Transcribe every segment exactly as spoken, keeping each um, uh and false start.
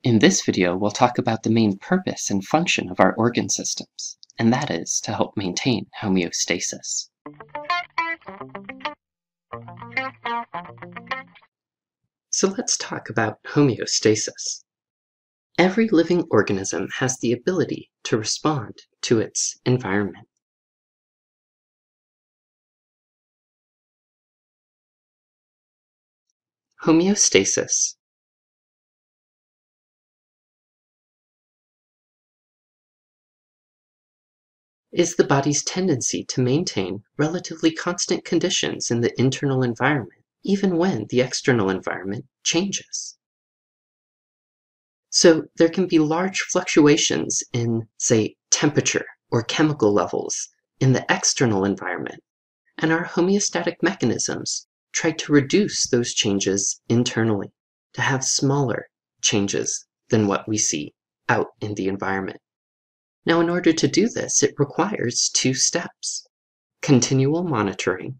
In this video, we'll talk about the main purpose and function of our organ systems, and that is to help maintain homeostasis. So let's talk about homeostasis. Every living organism has the ability to respond to its environment. Homeostasis is the body's tendency to maintain relatively constant conditions in the internal environment, even when the external environment changes. So there can be large fluctuations in, say, temperature or chemical levels in the external environment, and our homeostatic mechanisms try to reduce those changes internally, to have smaller changes than what we see out in the environment. Now, in order to do this, it requires two steps: continual monitoring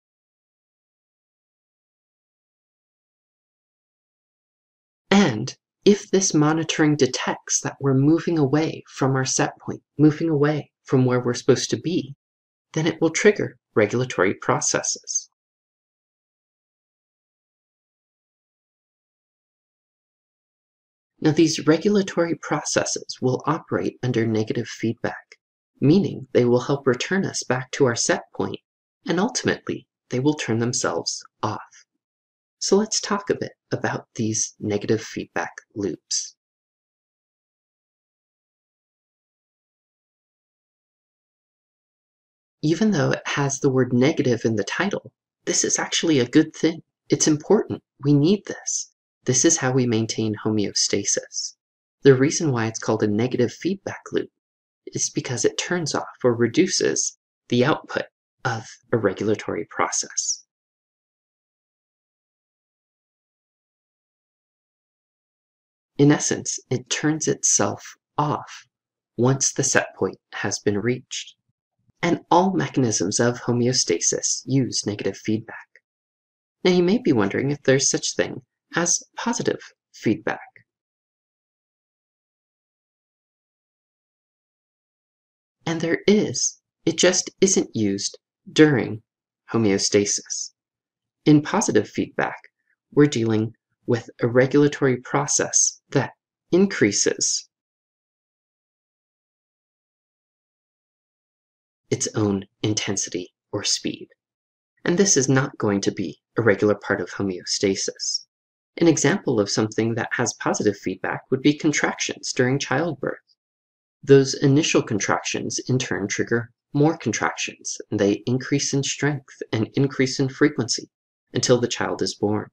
and if this monitoring detects that we're moving away from our set point, moving away from where we're supposed to be, then it will trigger regulatory processes. Now, these regulatory processes will operate under negative feedback, meaning they will help return us back to our set point, and ultimately, they will turn themselves off. So let's talk a bit about these negative feedback loops. Even though it has the word negative in the title, this is actually a good thing. It's important. We need this. This is how we maintain homeostasis. The reason why it's called a negative feedback loop is because it turns off or reduces the output of a regulatory process. In essence, it turns itself off once the set point has been reached. And all mechanisms of homeostasis use negative feedback. Now, you may be wondering if there's such thing as positive feedback. And there is. It just isn't used during homeostasis. In positive feedback, we're dealing with a regulatory process that increases its own intensity or speed. And this is not going to be a regular part of homeostasis. An example of something that has positive feedback would be contractions during childbirth. Those initial contractions in turn trigger more contractions, and they increase in strength and increase in frequency until the child is born.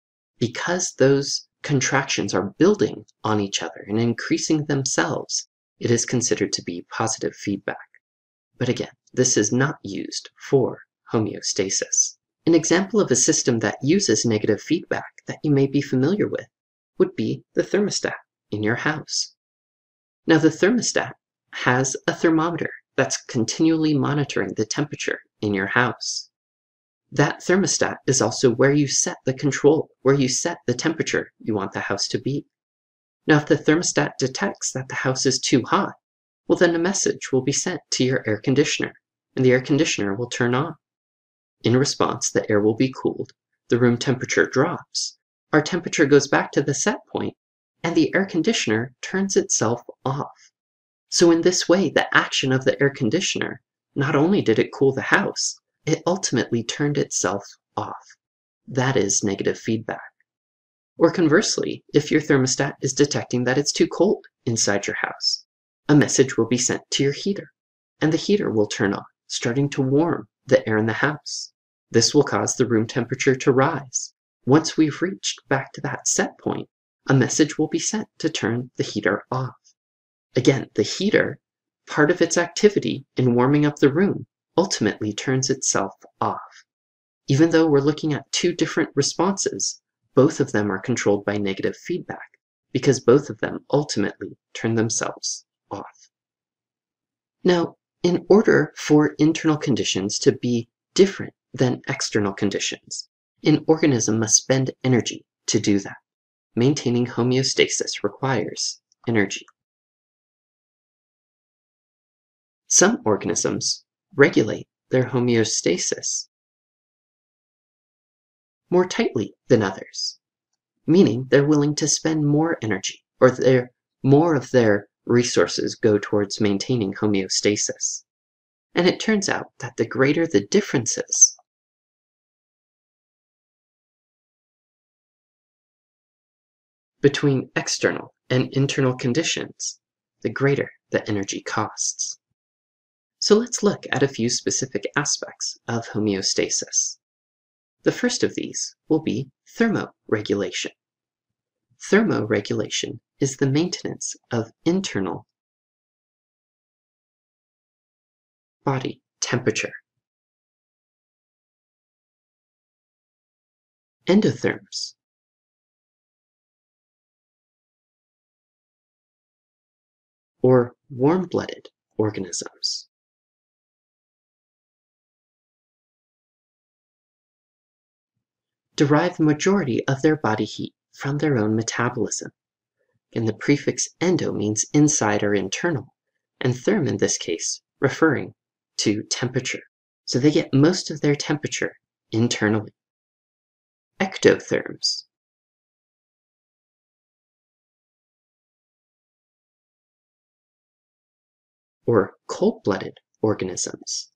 Because those contractions are building on each other and increasing themselves, it is considered to be positive feedback. But again, this is not used for homeostasis. An example of a system that uses negative feedback that you may be familiar with would be the thermostat in your house. Now, the thermostat has a thermometer that's continually monitoring the temperature in your house. That thermostat is also where you set the control, where you set the temperature you want the house to be. Now, if the thermostat detects that the house is too hot, well, then a message will be sent to your air conditioner, and the air conditioner will turn on. In response, the air will be cooled, the room temperature drops, our temperature goes back to the set point, and the air conditioner turns itself off. So in this way, the action of the air conditioner, not only did it cool the house, it ultimately turned itself off. That is negative feedback. Or conversely, if your thermostat is detecting that it's too cold inside your house, a message will be sent to your heater, and the heater will turn on, starting to warm the air in the house. This will cause the room temperature to rise. Once we've reached back to that set point, a message will be sent to turn the heater off. Again, the heater, part of its activity in warming up the room, ultimately turns itself off. Even though we're looking at two different responses, both of them are controlled by negative feedback, because both of them ultimately turn themselves off. Now, in order for internal conditions to be different than external conditions, an organism must spend energy to do that. maintaining homeostasis requires energy. Some organisms regulate their homeostasis more tightly than others, meaning they're willing to spend more energy, or their more of their resources go towards maintaining homeostasis. And it turns out that the greater the differences between external and internal conditions, the greater the energy costs. So let's look at a few specific aspects of homeostasis. The first of these will be thermoregulation. Thermoregulation is the maintenance of internal body temperature. Endotherms or warm-blooded organisms derive the majority of their body heat from their own metabolism. And the prefix endo means inside or internal, and therm in this case referring to temperature. So they get most of their temperature internally. Ectotherms or cold-blooded organisms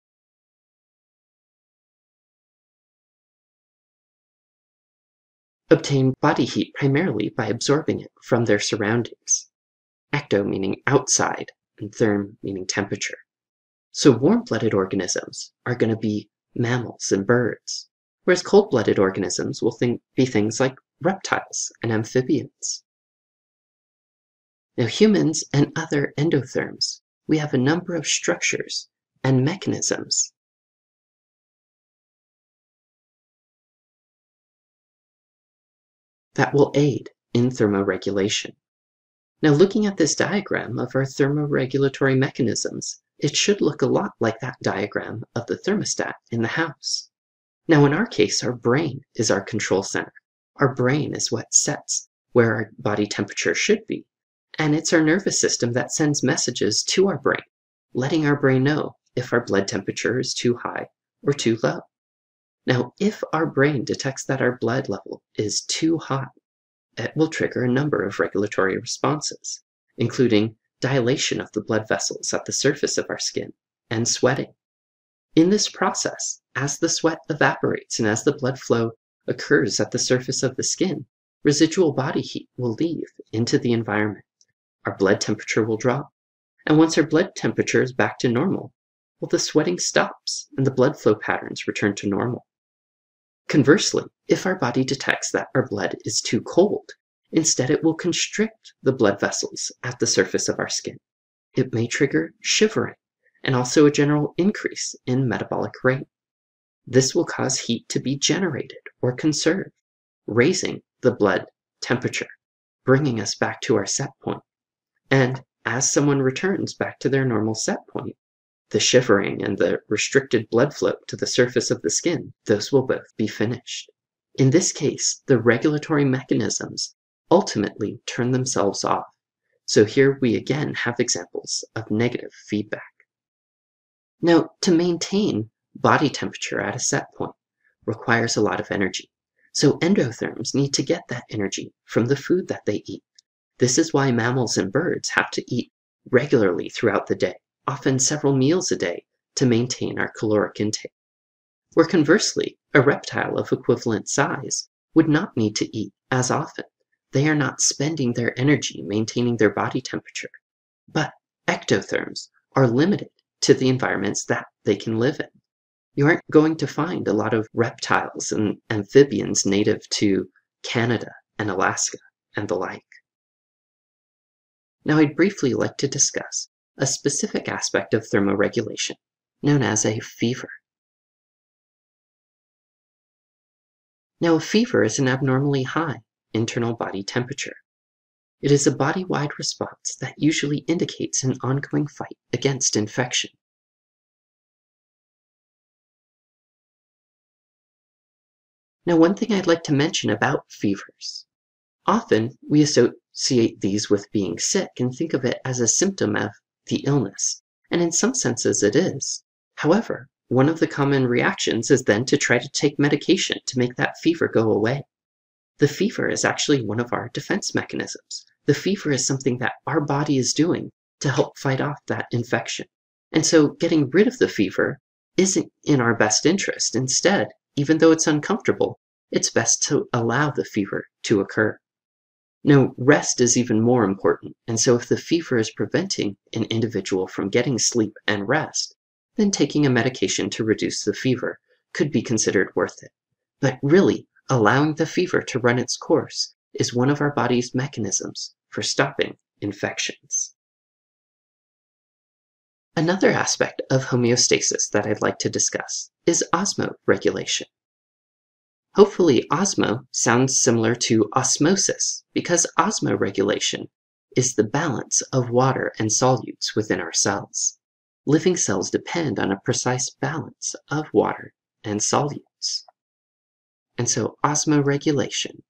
obtain body heat primarily by absorbing it from their surroundings. Ecto meaning outside, and therm meaning temperature. So warm-blooded organisms are going to be mammals and birds, whereas cold-blooded organisms will think, be things like reptiles and amphibians. Now humans and other endotherms, we have a number of structures and mechanisms that will aid in thermoregulation. Now looking at this diagram of our thermoregulatory mechanisms, it should look a lot like that diagram of the thermostat in the house. Now in our case, our brain is our control center. Our brain is what sets where our body temperature should be, and it's our nervous system that sends messages to our brain, letting our brain know if our blood temperature is too high or too low. Now, if our brain detects that our blood level is too high, it will trigger a number of regulatory responses, including dilation of the blood vessels at the surface of our skin and sweating. In this process, as the sweat evaporates and as the blood flow occurs at the surface of the skin, residual body heat will leave into the environment. Our blood temperature will drop, and once our blood temperature is back to normal, well, the sweating stops and the blood flow patterns return to normal. Conversely, if our body detects that our blood is too cold, instead it will constrict the blood vessels at the surface of our skin. It may trigger shivering and also a general increase in metabolic rate. This will cause heat to be generated or conserved, raising the blood temperature, bringing us back to our set point. And as someone returns back to their normal set point, the shivering and the restricted blood flow to the surface of the skin, those will both be finished. In this case, the regulatory mechanisms ultimately turn themselves off. So here we again have examples of negative feedback. Now, to maintain body temperature at a set point requires a lot of energy. So endotherms need to get that energy from the food that they eat. This is why mammals and birds have to eat regularly throughout the day, often several meals a day, to maintain our caloric intake. Where conversely, a reptile of equivalent size would not need to eat as often. They are not spending their energy maintaining their body temperature. But ectotherms are limited to the environments that they can live in. You aren't going to find a lot of reptiles and amphibians native to Canada and Alaska and the like. Now I'd briefly like to discuss a specific aspect of thermoregulation, known as a fever. Now, a fever is an abnormally high internal body temperature. It is a body-wide response that usually indicates an ongoing fight against infection. Now, one thing I'd like to mention about fevers. Often, we associate these with being sick and think of it as a symptom of the illness, and in some senses it is. However, one of the common reactions is then to try to take medication to make that fever go away. The fever is actually one of our defense mechanisms. The fever is something that our body is doing to help fight off that infection. And so getting rid of the fever isn't in our best interest. Instead, even though it's uncomfortable, it's best to allow the fever to occur. Now, rest is even more important, and so if the fever is preventing an individual from getting sleep and rest, then taking a medication to reduce the fever could be considered worth it. But really, allowing the fever to run its course is one of our body's mechanisms for stopping infections. Another aspect of homeostasis that I'd like to discuss is osmoregulation. Hopefully, osmo sounds similar to osmosis because osmoregulation is the balance of water and solutes within our cells. Living cells depend on a precise balance of water and solutes. And so osmoregulation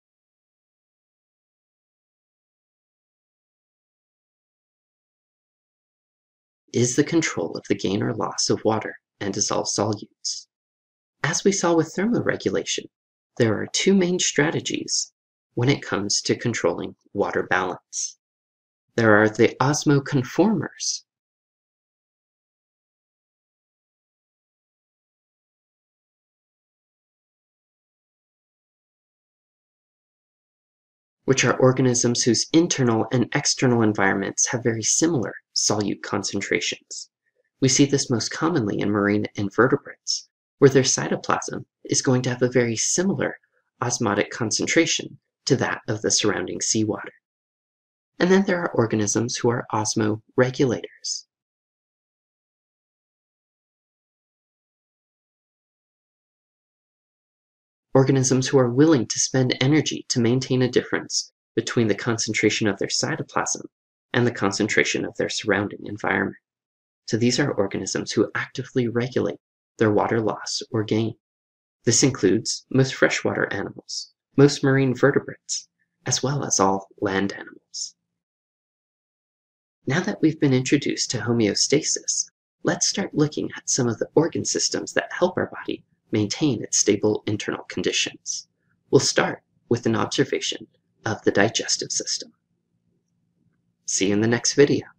is the control of the gain or loss of water and dissolved solutes. As we saw with thermoregulation, there are two main strategies when it comes to controlling water balance. There are the osmoconformers, which are organisms whose internal and external environments have very similar solute concentrations. We see this most commonly in marine invertebrates, where their cytoplasm is going to have a very similar osmotic concentration to that of the surrounding seawater. And then there are organisms who are osmoregulators. Organisms who are willing to spend energy to maintain a difference between the concentration of their cytoplasm and the concentration of their surrounding environment. So these are organisms who actively regulate their water loss or gain. This includes most freshwater animals, most marine vertebrates, as well as all land animals. Now that we've been introduced to homeostasis, let's start looking at some of the organ systems that help our body maintain its stable internal conditions. We'll start with an observation of the digestive system. See you in the next video.